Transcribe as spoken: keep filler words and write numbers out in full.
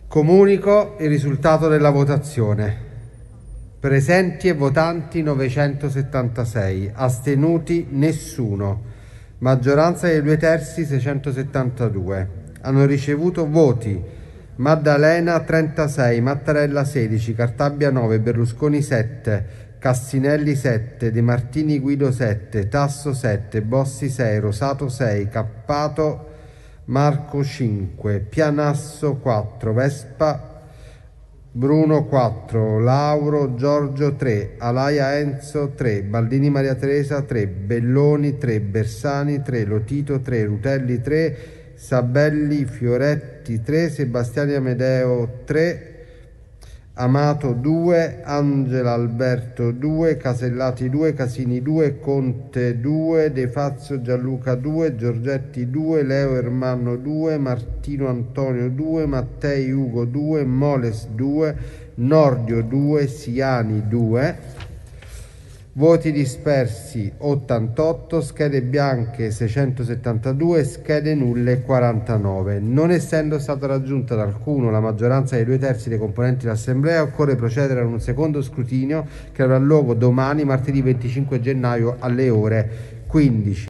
Comunico il risultato della votazione. Presenti e votanti novecentosettantasei, astenuti nessuno, maggioranza dei due terzi seicentosettantadue. Hanno ricevuto voti: Maddalena trentasei, Mattarella sedici, Cartabia nove, Berlusconi sette, Cassinelli sette, De Martini Guido sette, Tasso sette, Bossi sei, Rosato sei, Cappato Marco cinque, Pianasso quattro, Vespa Bruno quattro, Lauro Giorgio tre, Alaia Enzo tre, Baldini Maria Teresa tre, Belloni tre, Bersani tre, Lotito tre, Rutelli tre, Sabelli Fioretti tre, Sebastiani Amedeo tre, Amato due, Angela Alberto due, Casellati due, Casini due, Conte due, De Fazio Gianluca due, Giorgetti due, Leo Ermanno due, Martino Antonio due, Mattei Ugo due, Moles due, Nordio due, Siani due. Voti dispersi ottantotto, schede bianche seicentosettantadue, schede nulle quarantanove. Non essendo stata raggiunta da alcuno la maggioranza dei due terzi dei componenti dell'Assemblea, occorre procedere ad un secondo scrutinio che avrà luogo domani, martedì venticinque gennaio alle ore quindici.